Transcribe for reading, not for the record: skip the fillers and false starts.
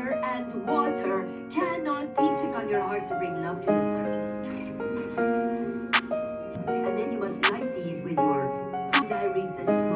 fire and water cannot be too on your heart to bring love to the surface. And then you must light these with your, I read this